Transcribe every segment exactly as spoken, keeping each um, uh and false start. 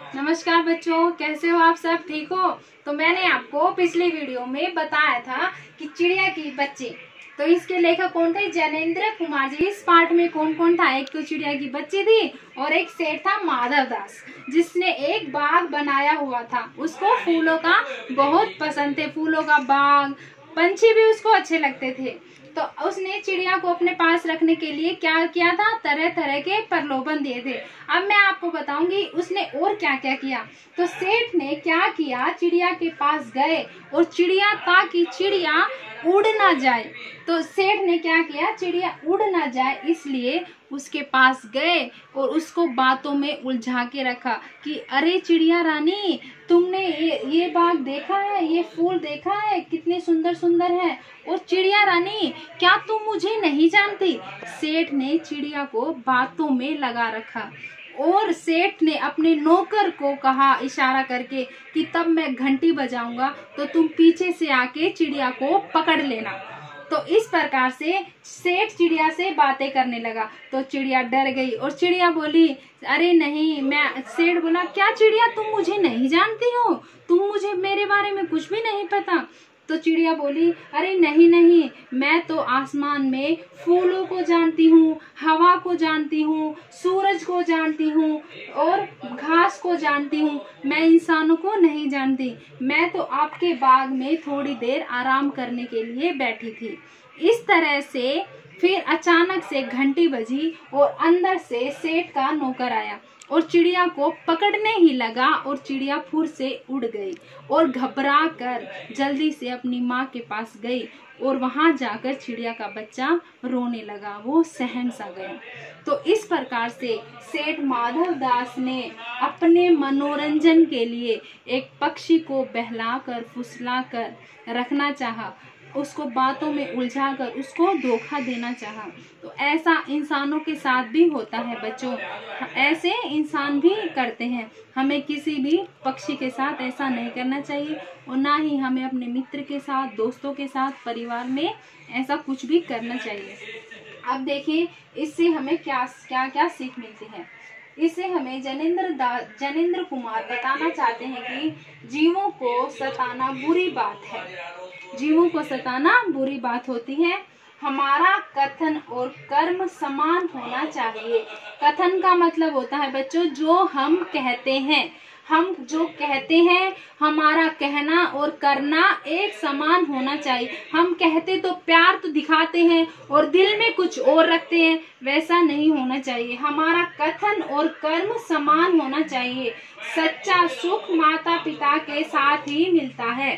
नमस्कार बच्चों, कैसे हो आप सब? ठीक हो? तो मैंने आपको पिछली वीडियो में बताया था कि चिड़िया की बच्चे, तो इसके लेखक कौन थे? ज्ञानेंद्र कुमार जी। इस पाठ में कौन कौन था? एक तो चिड़िया की बच्ची थी और एक सेठ था माधव दास, जिसने एक बाग बनाया हुआ था। उसको फूलों का बहुत पसंद थे, फूलों का बाग, पंछी भी उसको अच्छे लगते थे। तो उसने चिड़िया को अपने पास रखने के लिए क्या किया था? तरह तरह के प्रलोभन दिए थे। अब मैं आपको बताऊंगी उसने और क्या क्या किया। तो सेठ ने क्या किया, चिड़िया के पास गए और चिड़िया, ताकि चिड़िया उड़ ना जाए, तो सेठ ने क्या किया, चिड़िया उड़ ना जाए इसलिए उसके पास गए और उसको बातों में उलझा के रखा कि अरे चिड़िया रानी, तुमने ये ये बाग देखा है, ये फूल देखा है, कितने सुंदर सुंदर हैं। और चिड़िया रानी, क्या तुम मुझे नहीं जानती? सेठ ने चिड़िया को बातों में लगा रखा और सेठ ने अपने नौकर को कहा इशारा करके कि तब मैं घंटी बजाऊंगा तो तुम पीछे से आके चिड़िया को पकड़ लेना। तो इस प्रकार से सेठ चिड़िया से बातें करने लगा। तो चिड़िया डर गई और चिड़िया बोली, अरे नहीं, मैं सेठ बोला, क्या चिड़िया तुम मुझे नहीं जानती हो? तुम मुझे मेरे बारे में कुछ भी नहीं पता? तो चिड़िया बोली, अरे नहीं नहीं, मैं तो आसमान में फूलों को जानती हूँ, हवा को जानती हूँ, सूरज को जानती हूँ और घास को जानती हूँ, मैं इंसानों को नहीं जानती। मैं तो आपके बाग में थोड़ी देर आराम करने के लिए बैठी थी। इस तरह से फिर अचानक से घंटी बजी और अंदर से सेठ का नौकर आया और चिड़िया को पकड़ने ही लगा और चिड़िया फुर से उड़ गई और घबरा कर जल्दी से अपनी माँ के पास गई और वहां जाकर चिड़िया का बच्चा रोने लगा, वो सहम सा गया। तो इस प्रकार से सेठ माधव दास ने अपने मनोरंजन के लिए एक पक्षी को बहलाकर फुसलाकर रखना चाहा, उसको बातों में उलझाकर उसको धोखा देना चाहा। तो ऐसा इंसानों के साथ भी होता है बच्चों, ऐसे इंसान भी करते हैं। हमें किसी भी पक्षी के साथ ऐसा नहीं करना चाहिए और ना ही हमें अपने मित्र के साथ, दोस्तों के साथ, परिवार में ऐसा कुछ भी करना चाहिए। अब देखिए इससे हमें क्या क्या क्या सीख मिलती है। इससे हमें ज्ञानेंद्र दास ज्ञानेंद्र कुमार बताना चाहते हैं कि जीवों को सताना बुरी बात है, जीवों को सताना बुरी बात होती है। हमारा कथन और कर्म समान होना चाहिए। कथन का मतलब होता है बच्चों, जो हम कहते हैं, हम जो कहते हैं, हमारा कहना और करना एक समान होना चाहिए। हम कहते तो प्यार तो दिखाते हैं और दिल में कुछ और रखते हैं, वैसा नहीं होना चाहिए। हमारा कथन और कर्म समान होना चाहिए। सच्चा सुख माता पिता के साथ ही मिलता है।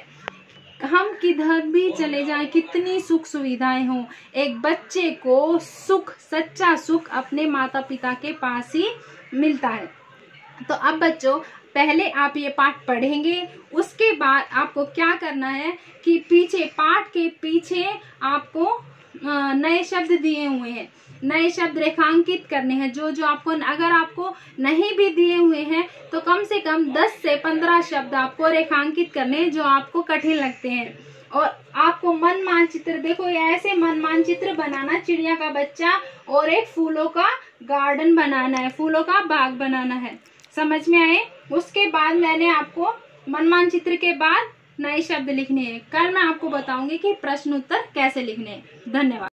हम किधर भी चले जाएं, कितनी सुख सुविधाएं हों, एक बच्चे को सुख, सच्चा सुख अपने माता पिता के पास ही मिलता है। तो अब बच्चों, पहले आप ये पाठ पढ़ेंगे, उसके बाद आपको क्या करना है कि पीछे, पाठ के पीछे आपको नए शब्द दिए हुए हैं, नए शब्द रेखांकित करने हैं। जो जो आपको, अगर आपको नहीं भी दिए हुए हैं तो कम से कम दस से पंद्रह शब्द आपको रेखांकित करने हैं जो आपको कठिन लगते हैं। और आपको मन मानचित्र, देखो ऐसे मन मानचित्र बनाना, चिड़िया का बच्चा और एक फूलों का गार्डन बनाना है, फूलों का बाग बनाना है। समझ में आए? उसके बाद मैंने आपको मन मानचित्र के बाद नए शब्द लिखने हैं। कल मैं आपको बताऊंगी कि प्रश्न उत्तर कैसे लिखने हैं। धन्यवाद।